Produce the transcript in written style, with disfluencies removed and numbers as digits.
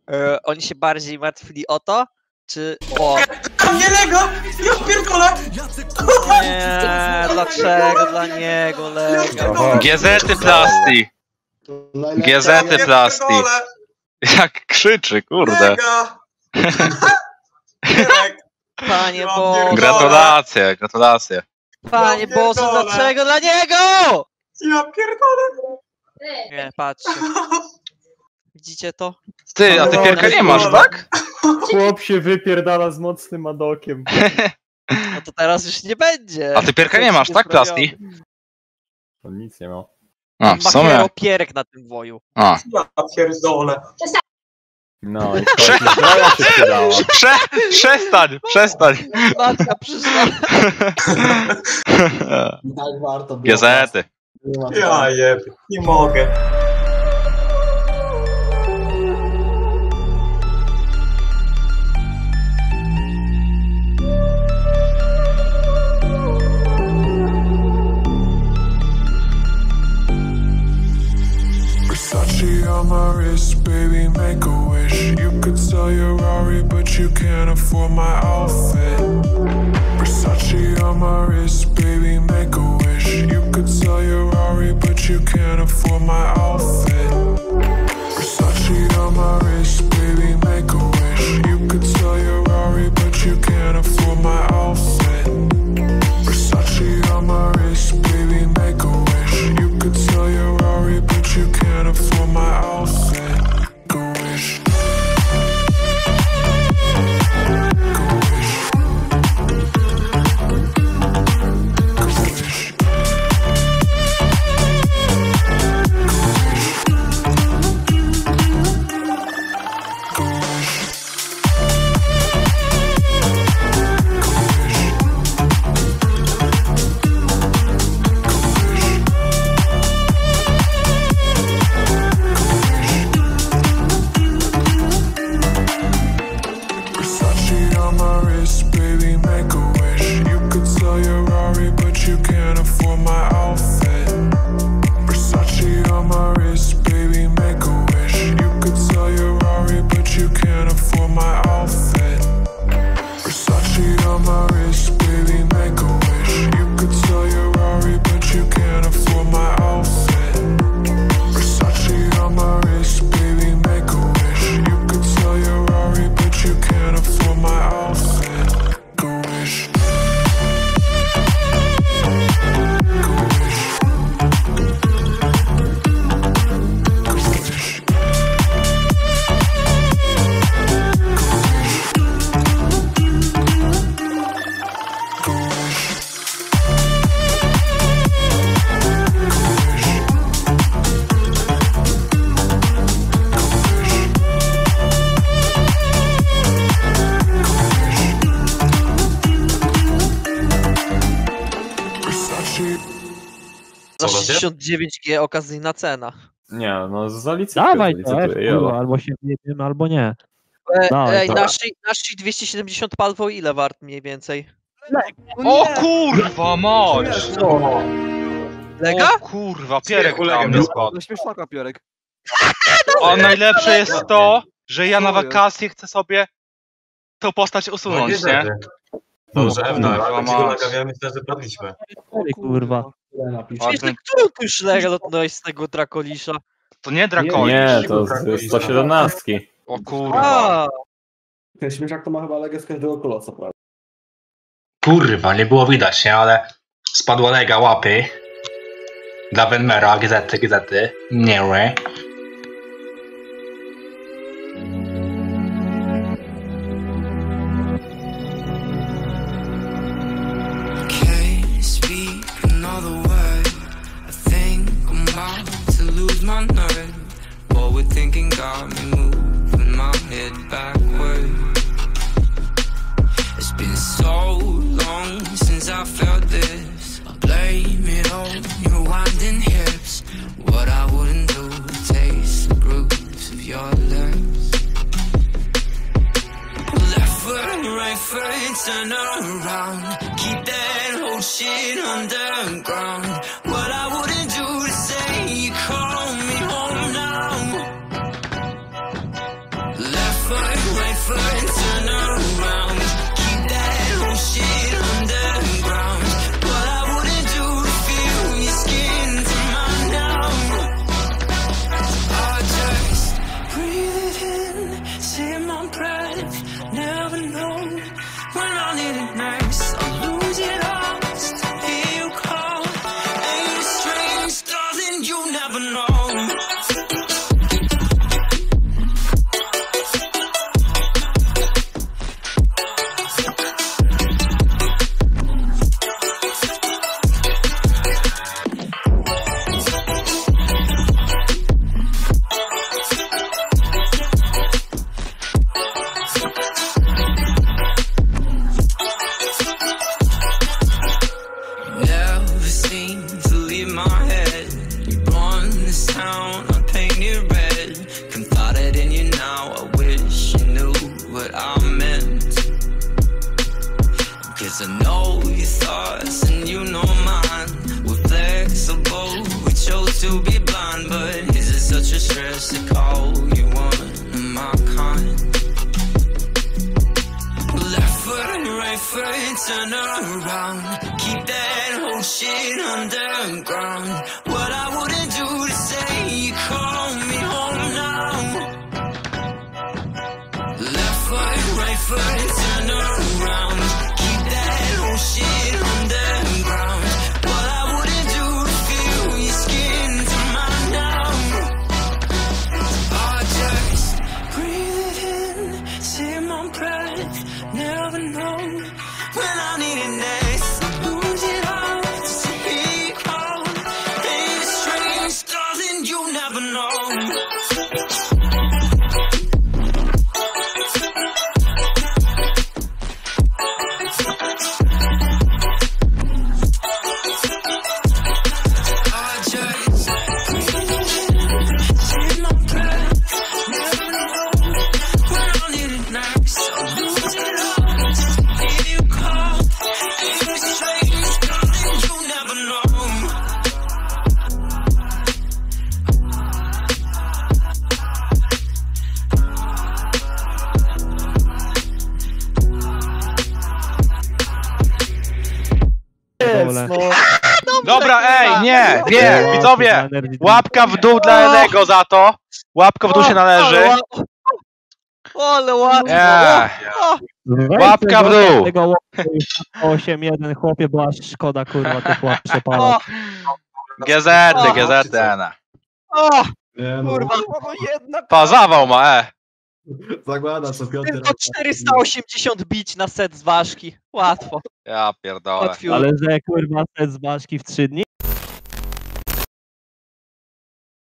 Oni się bardziej martwili o to, czy o... Nie Lego! Ja pierdolę! Nie, dlaczego dla niego Lega? Gazety plasti. Gazety plasti. Jak krzyczy, kurde. Lega! Panie Boże! Gratulacje, gratulacje. Panie Boże, dlaczego dla niego? Ja pierdolę! Nie, patrzcie. Widzicie to? Ty, a ty pierka nie masz, tak? Chłop się wypierdala z mocnym adokiem. No to teraz już nie będzie. A ty pierka nie masz, tak, plasti? On nic nie ma. A, w sumie. Pierek na tym woju. A. Ja pierdolę. No i zbroja się przydała. Przestań. Matka przyszła. Tak warto było. Gazety. Ja jeb, nie mogę. Versace on my wrist, baby, make a wish. You could sell your Rari, but you can't afford my outfit. Versace on my wrist, baby, make a wish. You could sell your Rari, but you can't afford my outfit. Versace on my wrist, baby, make a wish. You could sell your Rari, but you can't afford my outfit. Versace on my wrist, baby, make a wish. You could sell your Rari, but you can't afford my outfit. Go wish. Za 69G okazyjna cena. Nie, no zalicytuję. Dawaj to, albo się wjedziemy, albo nie. Ej, naszych 270 palwo ile wart mniej więcej? O kurwa, mocz! Lega? O kurwa, Pierek na mnie spadł. Śmieszaka, Pierek. A najlepsze jest to, że ja na wakacje chcę sobie tą postać usunąć, nie? Dobrze, Ewna, myślę, że padliśmy. Kurwa. Którą tu już Lega z tego Drakolisza? To nie Drakolisz. Nie, to z 117. O kurwa. Ten śmieszak to ma chyba legę z każdego kolosa, prawda? Kurwa, nie było widać, nie? Ale spadła lega łapy. Dla Venmera, gazety. Nie, we. My nerve, what we're thinking got me moving my head backward. It's been so long since I felt this. I blame it on your winding hips. What I wouldn't do to taste the grooves of your lips. Left foot, right foot, turn around. Keep that whole shit underground. What I wouldn't do to say you call me home now. the stress to call you one of my kind. Left foot and right foot, turn around. Keep that whole shit underground. What I wouldn't do to say you call me home now. Left foot, right foot, turn around. Keep that whole shit underground. What I wouldn't do to feel your skin to mine now. I just breathe it in, see my breath. Never know when I need it next. Lose it all, just hear you call. Ain't it strange, darling, you never know. Dobra, ej, nie, widzowie! Łapka w dół dla Enego za to. Łapka w dół się należy. Ale łatwo. Łapka w dół. Tego 8-1 chłopie, bo aż szkoda kurwa tych łap przepalać. GZ, Ena. Nie, no. Kurwa, jedna. Pa, zawał ma, Zagłada co piąty Tylko 480 bić na set z ważki. Łatwo. Ja pierdolę. Łatwiutko. Ale że kurwa set z ważki w 3 dni?